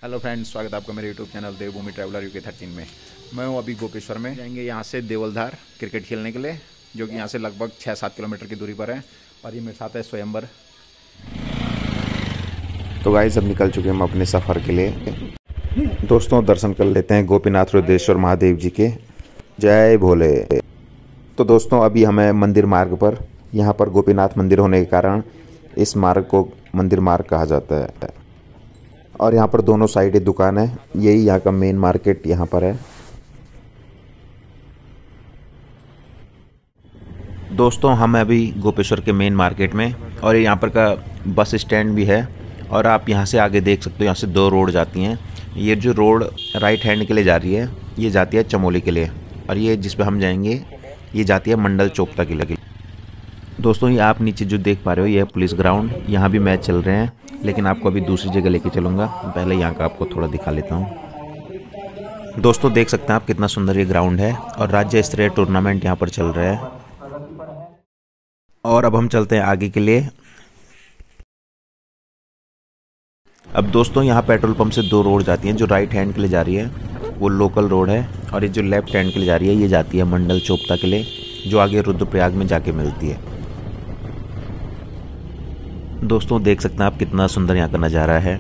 Hello friends, स्वागत है आपका मेरे YouTube channel Devbhoomi traveller UK 13 में। मैं हूँ अभी गोपेश्वर में। जाएंगे यहाँ से देवलधार क्रिकेट खेलने के लिए, जो कि यहाँ से लगभग 6-7 किलोमीटर की दूरी पर है। और ये मेरे साथ है स्वयंवर। तो गाइस अब निकल चुके हैं हम अपने सफ़र के लिए। दोस्तों दर्शन कर लेते हैं गोपीनाथ रुद्रेश्वर महादेव जी के। जय भोले। तो दोस्तों अभी हमें मंदिर मार्ग पर, यहाँ पर गोपीनाथ मंदिर होने के कारण इस मार्ग को मंदिर मार्ग कहा जाता है। और यहाँ पर दोनों साइड दुकान है, यही यहाँ का मेन मार्केट यहाँ पर है। दोस्तों हम अभी गोपेश्वर के मेन मार्केट में, और यहाँ पर का बस स्टैंड भी है। और आप यहाँ से आगे देख सकते हो, यहाँ से दो रोड जाती हैं। ये जो रोड राइट हैंड के लिए जा रही है, ये जाती है चमोली के लिए, और ये जिस पे हम जाएंगे ये जाती है मंडल चोपता के लिए। दोस्तों ये आप नीचे जो देख पा रहे हो, ये है पुलिस ग्राउंड। यहाँ भी मैच चल रहे हैं, लेकिन आपको अभी दूसरी जगह लेके चलूँगा। पहले यहाँ का आपको थोड़ा दिखा लेता हूँ। दोस्तों देख सकते हैं आप कितना सुंदर ये ग्राउंड है, और राज्य स्तरीय टूर्नामेंट यहाँ पर चल रहा है। और अब हम चलते हैं आगे के लिए। अब दोस्तों यहाँ पेट्रोल पंप से दो रोड जाती हैं। जो राइट हैंड के लिए जा रही है वो लोकल रोड है, और ये जो लेफ्ट हैंड के लिए जा रही है ये जाती है मंडल चोपता के लिए, जो आगे रुद्रप्रयाग में जाके मिलती है। दोस्तों देख सकते हैं आप कितना सुंदर यहाँ का नज़ारा है।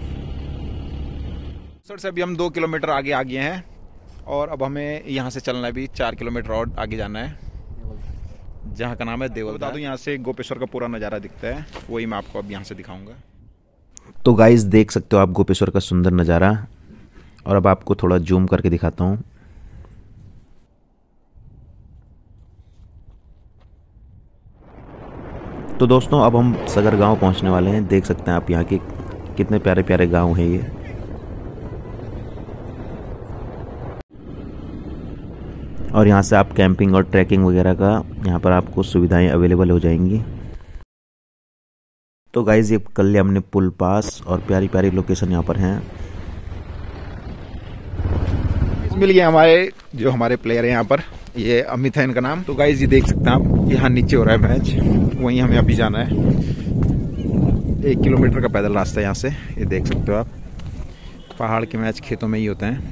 सर से अभी हम 2 किलोमीटर आगे आ गए हैं, और अब हमें यहाँ से चलना है भी 4 किलोमीटर और आगे जाना है, जहाँ का नाम है देवल। बता दूँ यहाँ से गोपेश्वर का पूरा नज़ारा दिखता है, वही मैं आपको अब यहाँ से दिखाऊंगा। तो गाइस देख सकते हो आप गोपेश्वर का सुंदर नज़ारा, और अब आपको थोड़ा जूम करके दिखाता हूँ। तो दोस्तों अब हम सगर गांव पहुंचने वाले हैं। देख सकते हैं आप यहाँ के कितने प्यारे प्यारे गांव हैं ये। और यहाँ से आप कैंपिंग और ट्रैकिंग वगैरह का यहाँ पर आपको सुविधाएं अवेलेबल हो जाएंगी। तो गाइज ये कर लिया हमने पुल पास, और प्यारी प्यारी लोकेशन यहाँ पर हैं। मिल गए हमारे प्लेयर हैं यहाँ पर, ये अमित है इनका नाम। तो गाइज ये देख सकते हैं आप, यहाँ नीचे हो रहा है मैच, वहीं हमें अभी जाना है। 1 किलोमीटर का पैदल रास्ता है यहाँ से, ये देख सकते हो आप। पहाड़ के मैच खेतों में ही होते हैं।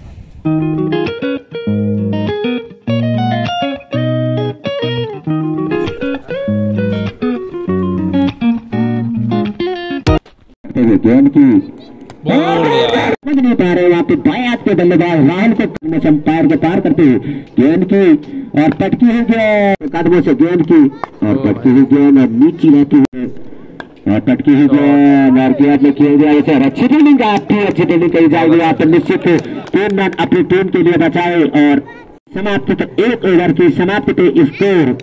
समझ नहीं पा रहे, वहाँ पे बाएं हाथ पे बल्लेबाज राहुल को पैर के पार करते हुए गेंद की, और पटकी हुई गेंद कदमों से गेंद की, और पटकी हुई गेंद और नीचे रहती है, और पटकी हुई गेंद और गेंद में किया गया। इसे अच्छी ट्रेनिंग अच्छी ट्रेनिंग कही जाएगी। आप निश्चित 3 रन अपनी टीम के लिए बचाए, और समाप्ति पे 1 ओवर की समाप्ति पे स्कोर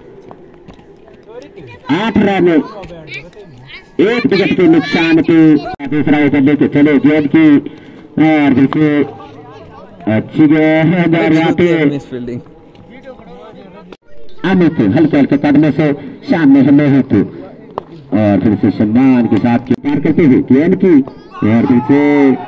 8 रन 1 विकेट के नुकसान पे। दूसरा ओवर लेके चले गेंद की, और जैसे अच्छी गेंद फील्डिंग अमित हल्के हल्के कदमों से सामने हमें हेतु, और फिर से सम्मान के साथ पार करते हुए गेंद की, और फिर से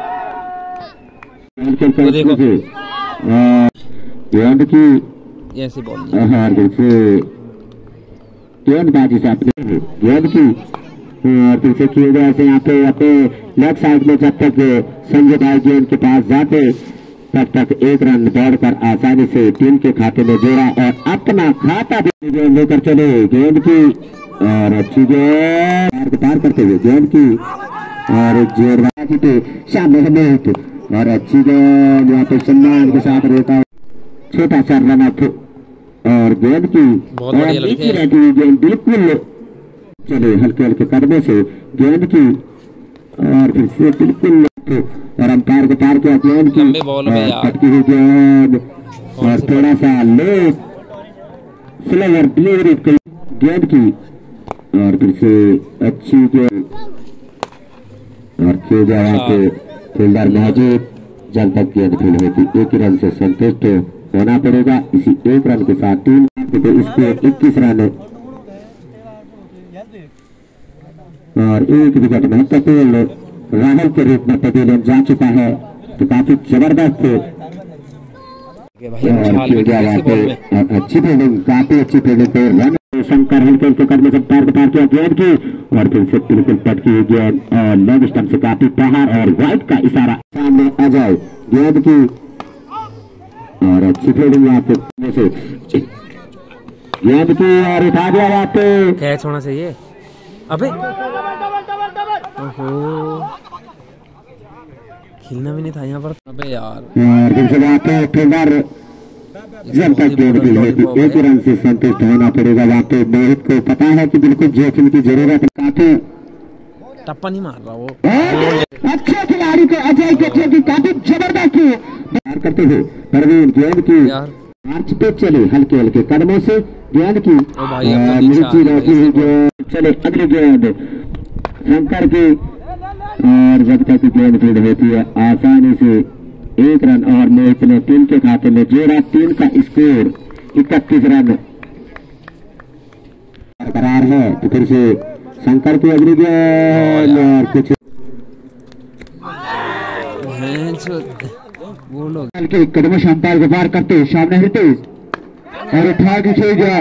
गेंद की ऐसी बॉल, और फिर से गेंदबाजी से अपने गेंद की, और फिर से किए गए यहाँ पे अपने लेफ्ट साइड में जब तक संजय भाई गेंद के पास जाते तब तक 1 रन दौड़कर आसानी से टीम के खाते में जोड़ा, और अपना खाता भी गेंद लेकर चले गेंद की, और अच्छी गेंद पार करते हुए गेंद की, और जोरबाजी पे सामने हमें, और अच्छी गेंद यहाँ पे सम्मान के साथ रहता छोटा सा रन अप, और गेंद की, और नीचे रहती हुई गेंद बिल्कुल चले हल्के हल्के कदमों से गेंद की, और फिर से बिल्कुल, और अंपायर को पार किया गेंद की, पटकी हुई गेंद, और थोड़ा सा लेट स्लोवर डिलीवरी गेंद की, और फिर से अच्छी गेंद, और खेल गया के फील्डर मौजूद। जब तक गेंद फील्ड होती 1 रन से संतुष्ट होना पड़ेगा। इसी 1 रन के साथ टीम स्कोर 21 रन, और 1 विकेट महत्वपूर्ण राहुल के रूप में पवेलियन जा चुका है। तो काफी जबरदस्त अच्छी फील्डिंग, काफी अच्छी फील्डिंग पे रन शंकर हल्के हल्के कदम से पैर को पार किया गेंद की और फिर से बिल्कुल पटकी हुई गेंद और लेग स्टंप से काफी प्रहार और वाइड का इशारा। सामने अजय गेंद की और अच्छी फील्डिंग यहाँ पे गेंद की और उठा दिया वहाँ पे कैच होना चाहिए। अबे ओहो खेलना भी नहीं था यहाँ पर। अबे यार फिर से वहाँ पे फील्डर जब तक गेंद की होती एक रन से संतुष्ट होना पड़ेगा। वहाँ पे मोहित को पता है कि बिल्कुल जोखिम की जरूरत है। काफी टप्पा नहीं मार रहा वो अच्छे खिलाड़ी को अजय के थे कि काफी जबरदस्त प्यार करते हुए परवीन गेंद की मार्च पे चले हल्के हल्के कदमों से गेंद की मिर्ची रोकी हुई गेंद चले अगली गेंद शंकर की और जब तक गेंद फील्ड होती है आसानी से एक रन और मोहित ने टीम के खाते में जोड़ा। 3 का स्कोर 31 रन बरकरार है। तो फिर से शंकर की अगली गेंद और कुछ हल्के कदमों से अंपायर को पार करते सामने हितेश और उठा के खेल गया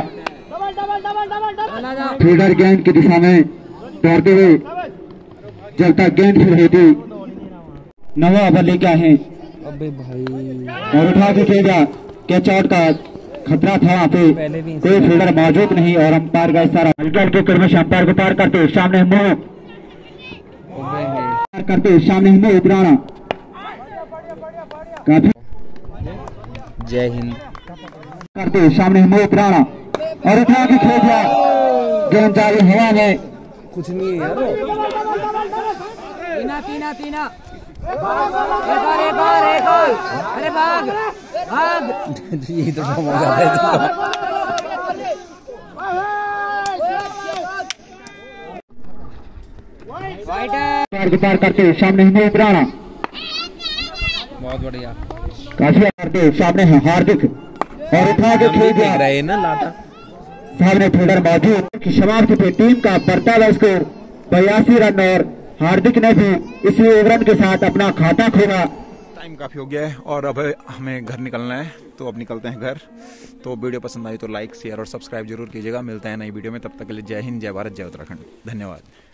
फील्डर गेंद की दिशा में दौड़ते हुए जब तक गेंद फिर होती नवा ओवर लेके आए हैं। अबे भाई और उठा के खेल गया कैच आउट का खतरा था वहाँ पे कोई फील्डर मौजूद नहीं और अंपायर का इशारा हल्के हल्के कदमों से अंपायर को पार करते सामने मोह पार करते सामने मोह उबराना काफी जय हिंद करते सामने मोहित राणा और उठा के खेल दिया गेंद जा रही हवा में कुछ नहीं है यार। तीना अरे भाग ये तो मजा आता है। पार करते सामने मोहित राणा बहुत बढ़िया काफी करते सामने है हार्दिक और उठा के खेल दिया ना लाता सामने फील्डर मौजूद की समाप्ति पे टीम का बढ़ता स्कोर 82 रन और हार्दिक ने भी इसी ओवर के साथ अपना खाता खोला। टाइम काफी हो गया है और अब हमें घर निकलना है तो अब निकलते हैं घर। तो वीडियो पसंद आई तो लाइक शेयर और सब्सक्राइब जरूर कीजिएगा। मिलते हैं नई वीडियो में, तब तक के लिए जय हिंद, जय भारत, जय उत्तराखंड। धन्यवाद।